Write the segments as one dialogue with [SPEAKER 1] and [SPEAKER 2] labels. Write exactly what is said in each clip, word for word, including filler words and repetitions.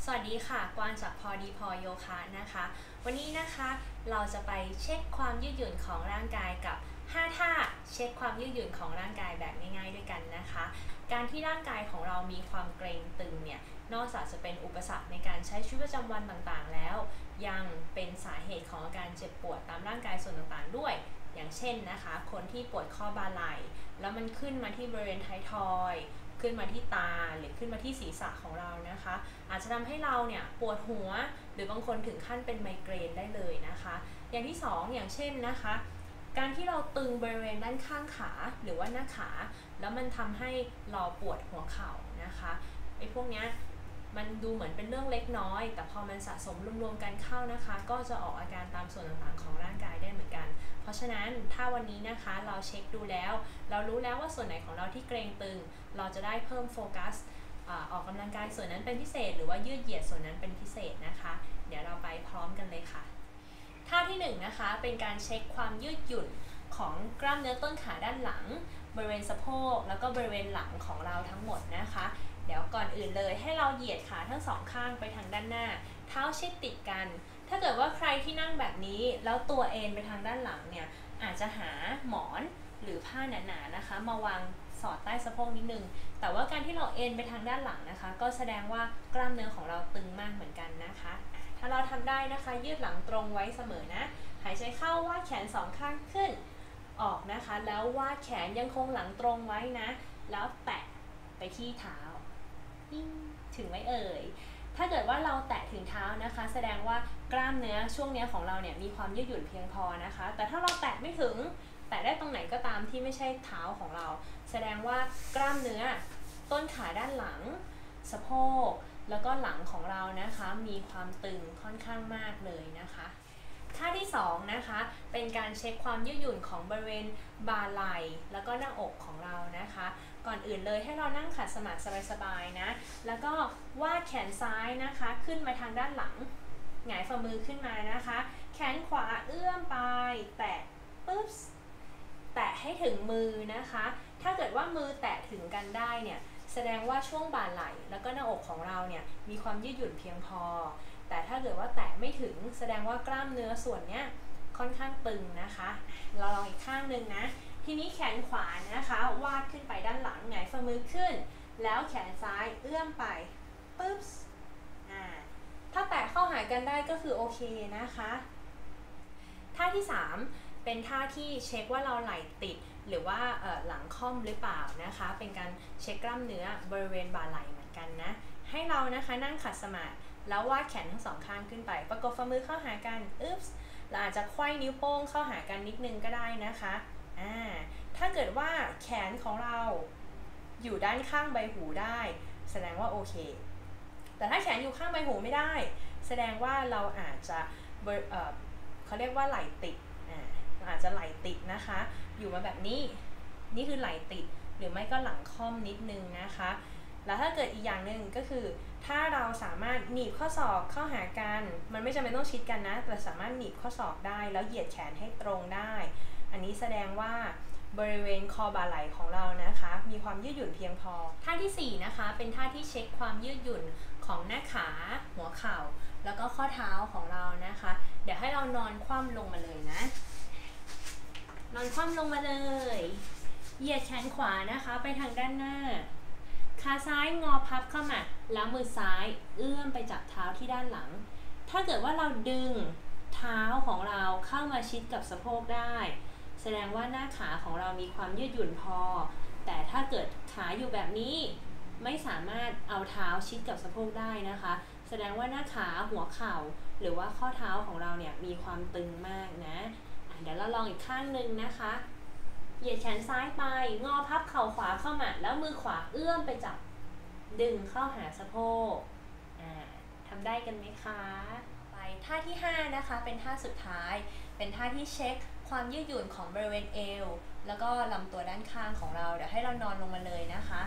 [SPEAKER 1] สวัสดีค่ะกวางจากพอดีพอโยคะนะคะวันนี้นะคะเราจะไปเช็คความยืดหยุ่นของร่างกายกับห้าท่าเช็คความยืดหยุ่นของร่างกายแบบง่ายๆด้วยกันนะคะการที่ร่างกายของเรามีความเกร็งตึงเนี่ยนอกจากจะเป็นอุปสรรคในการใช้ชีวิตประจำวันต่างๆแล้วยังเป็นสาเหตุของอาการเจ็บปวดตามร่างกายส่วนต่างๆด้วยอย่างเช่นนะคะคนที่ปวดข้อบ่าไหล่แล้วมันขึ้นมาที่บริเวณท้ายทอยขึ้นมาที่ตาหรือขึ้นมาที่ศีรษะของเรานะคะอาจจะทำให้เราเนี่ยปวดหัวหรือบางคนถึงขั้นเป็นไมเกรนได้เลยนะคะอย่างที่สองอย่างเช่นนะคะการที่เราตึงบริเวณด้านข้างขาหรือว่าหน้าขาแล้วมันทำให้เราปวดหัวเข่านะคะไอ้พวกเนี้ยมันดูเหมือนเป็นเรื่องเล็กน้อยแต่พอมันสะสมรวมๆกันเข้านะคะก็จะออกอาการตามส่วนต่างๆของร่างกายได้เหมือนกันเพราะฉะนั้นถ้าวันนี้นะคะเราเช็คดูแล้วเรารู้แล้วว่าส่วนไหนของเราที่เกร็งตึงเราจะได้เพิ่มโฟกัสออกกำลังกายส่วนนั้นเป็นพิเศษหรือว่ายืดเหยียดส่วนนั้นเป็นพิเศษนะคะเดี๋ยวเราไปพร้อมกันเลยค่ะท่าที่หนึ่งนะคะเป็นการเช็คความยืดหยุ่นของกล้ามเนื้อต้นขาด้านหลังบริเวณสะโพกแล้วก็บริเวณหลังของเราทั้งหมดนะคะเดี๋ยวก่อนอื่นเลยให้เราเหยียดขาทั้งสองข้างไปทางด้านหน้าเท้าชิดติดกันถ้าเกิดว่าใครที่นั่งแบบนี้แล้วตัวเอนไปทางด้านหลังเนี่ยอาจจะหาหมอนหรือผ้าหนาๆนะคะมาวางสอดใต้สะโพกนิดนึงแต่ว่าการที่เราเอนไปทางด้านหลังนะคะก็แสดงว่ากล้ามเนื้อของเราตึงมากเหมือนกันนะคะถ้าเราทำได้นะคะยืดหลังตรงไว้เสมอนะหายใจเข้าวาดแขนสองข้างขึ้นออกนะคะแล้ววาดแขนยังคงหลังตรงไว้นะแล้วแตะไปที่เท้าถึงไหมเอ่ยถ้าเกิดว่าเราแตะถึงเท้านะคะแสดงว่ากล้ามเนื้อช่วงนี้ของเราเนี่ยมีความยืดหยุ่นเพียงพอนะคะแต่ถ้าเราแตะไม่ถึงแตะได้ตรงไหนก็ตามที่ไม่ใช่เท้าของเราแสดงว่ากล้ามเนื้อต้นขาด้านหลังสะโพกแล้วก็หลังของเรานะคะมีความตึงค่อนข้างมากเลยนะคะท่าที่สองนะคะเป็นการเช็คความยืดหยุ่นของบริเวณบ่าไหล่แล้วก็หน้าอกของเรานะคะก่อนอื่นเลยให้เรานั่งขัดสมาธิสบายๆนะแล้วก็วาดแขนซ้ายนะคะขึ้นมาทางด้านหลังหงายฝ่ามือขึ้นมานะคะแขนขวาเอื้อมไปแตะปึ๊บแตะให้ถึงมือนะคะถ้าเกิดว่ามือแตะถึงกันได้เนี่ยแสดงว่าช่วงบ่าไหล่แล้วก็หน้าอกของเราเนี่ยมีความยืดหยุ่นเพียงพอแต่ถ้าเกิดว่าแตะไม่ถึงแสดงว่ากล้ามเนื้อส่วนเนี้ยค่อนข้างตึงนะคะเราลองอีกข้างหนึ่งนะทีนี้แขนขวานะคะวาดขึ้นไปด้านหลังหงายฝ่ามือขึ้นแล้วแขนซ้ายเอื้อมไปปึ๊บอ่าถ้าแตะเข้าหากันได้ก็คือโอเคนะคะท่าที่สามเป็นท่าที่เช็คว่าเราไหล่ติดหรือว่าหลังค่อมหรือเปล่านะคะเป็นการเช็คกล้ามเนื้อบริเวณบ่าไหล่เหมือนกันนะให้เรานะคะนั่งขัดสมาธิแล้ววาดแขนทั้งสองข้างขึ้นไปประกบฝ่ามือเข้าหากันอึ๊บเราอาจจะไขว้นิ้วโป้งเข้าหากันนิดนึงก็ได้นะคะอ่าถ้าเกิดว่าแขนของเราอยู่ด้านข้างใบหูได้แสดงว่าโอเคแต่ถ้าแขนอยู่ข้างใบหูไม่ได้แสดงว่าเราอาจจะเอ่อเขาเรียกว่าไหล่ติดอ่าอาจจะไหล่ติดนะคะอยู่มาแบบนี้นี่คือไหล่ติดหรือไม่ก็หลังค่อมนิดนึงนะคะแล้วถ้าเกิดอีกอย่างหนึ่งก็คือถ้าเราสามารถหนีบข้อศอกเข้าหากันมันไม่จำเป็นต้องชิดกันนะแต่สามารถหนีบข้อศอกได้แล้วเหยียดแขนให้ตรงได้อันนี้แสดงว่าบริเวณคอบ่าไหล่ของเรานะคะมีความยืดหยุ่นเพียงพอท่าที่สี่นะคะเป็นท่าที่เช็คความยืดหยุ่นของหน้าขาหัวเข่าแล้วก็ข้อเท้าของเรานะคะเดี๋ยวให้เรานอนคว่ำลงมาเลยนะนอนคว่ำลงมาเลยเหยียดแขนขวานะคะไปทางด้านหน้าขาซ้ายงอพับเข้ามาแล้วมือซ้ายเอื้อมไปจับเท้าที่ด้านหลังถ้าเกิดว่าเราดึงเท้าของเราเข้ามาชิดกับสะโพกได้แสดงว่าหน้าขาของเรามีความยืดหยุ่นพอแต่ถ้าเกิดขาอยู่แบบนี้ไม่สามารถเอาเท้าชิดกับสะโพกได้นะคะแสดงว่าหน้าขาหัวเข่าหรือว่าข้อเท้าของเราเนี่ยมีความตึงมากนะเดี๋ยวเราลองอีกข้างหนึ่งนะคะเหยียดแขนซ้ายไปงอพับเข่าขวาเข้ามาแล้วมือขวาเอื้อมไปจับดึงเข้าหาสะโพกทำได้กันไหมคะไปท่าที่ห้านะคะเป็นท่าสุดท้ายเป็นท่าที่เช็คความยืดหยุ่นของบริเวณเอวแล้วก็ลำตัวด้านข้างของเราเดี๋ยวให้เรานอนลงมาเลยนะคะ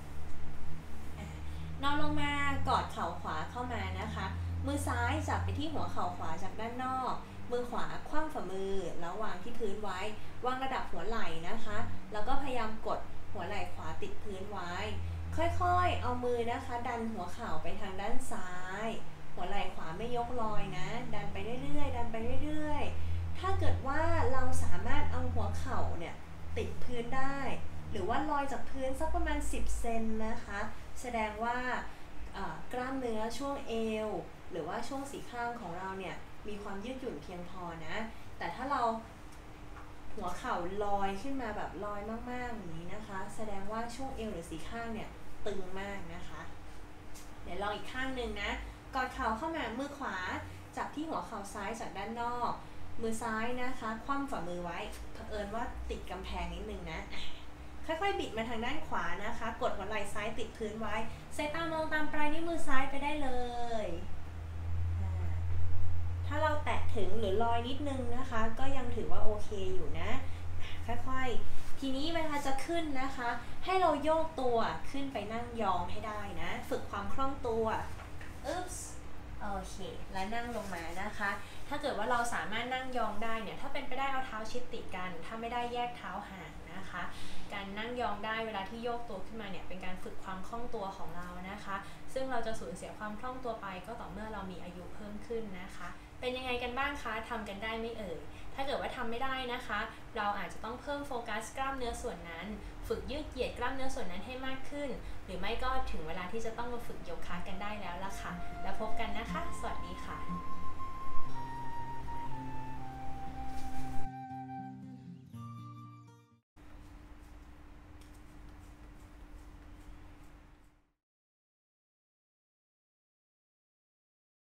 [SPEAKER 1] นอนลงมากอดเข่าขวาเข้ามานะคะมือซ้ายจับไปที่หัวเข่าขวาจากด้านนอกมือขวาคว่ำฝ่ามือแล้ววางที่พื้นไว้วางระดับหัวไหล่นะคะแล้วก็พยายามกดหัวไหล่ขวาติดพื้นไว้
[SPEAKER 2] ค่อยๆเอามือนะคะดันหัวเข่าไปทางด้านซ้ายหัวไหล่ขวาไม่ยกลอยนะดันไปเรื่อยๆดันไปเรื่อยๆถ้าเกิดว่าเราสามารถเอาหัวเข่าเนี่ยติดพื้นได้หรือว่าลอยจากพื้นสักประมาณสิบเซนนะคะแสดงว่ากล้ามเนื้อช่วงเอวหรือว่าช่วงสีข้างของเราเนี่ยมีความยืดหยุ่นเพียงพอนะแต่ถ้าเราหัวเข่าลอยขึ้นมาแบบลอยมากๆอย่างนี้นะคะแสดงว่าช่วงเอวหรือสีข้างเนี่ยตึงมากนะคะเดี๋ยวลองอีกข้างหนึ่งนะกอดเข่าเข้ามามือขวาจับที่หัวเข่าซ้ายจากด้านนอกมือซ้ายนะคะคว่ำฝ่ามือไว้เผอิญว่าติดกำแพงนิดนึงนะค่อยๆบิดมาทางด้านขวานะคะกดหัวไหล่ซ้ายติดพื้นไว้สายตามองตามปลายนิ้วมือซ้ายไปได้เลยถ้าเราแตะถึงหรือลอยนิดนึงนะคะก็ยังถือว่าโอเคอยู่นะค่อยๆทีนี้เวลาจะขึ้นนะคะให้เราโยกตัวขึ้นไปนั่งยองให้ได้นะฝึกความคล่องตัวอึ๊บโอเคแล้วนั่งลงมานะคะถ้าเกิดว่าเราสามารถนั่งยองได้เนี่ยถ้าเป็นไปได้เอาเท้าชิดติดกันถ้าไม่ได้แยกเท้าห่างนะคะการนั่งยองได้เวลาที่โยกตัวขึ้นมาเนี่ยเป็นการฝึกความคล่องตัวของเรานะคะซึ่งเราจะสูญเสียความคล่องตัวไปก็ต่อเมื่อเรามีอายุเพิ่มขึ้นนะคะเป็นยังไงกันบ้างคะทำกันได้ไม่เอ่ยถ้าเกิดว่าทำไม่ได้นะคะเราอาจจะต้องเพิ่มโฟกัสกล้ามเนื้อส่วนนั้นฝึกยืดเหยียดกล้ามเนื้อส่วนนั้นให้มากขึ้นหรือไม่ก็ถึงเวลาที่จะต้องมาฝึกโยคะกันได้แล้วล่ะค่ะแล้วพบกันนะคะสวัสดีค่ะ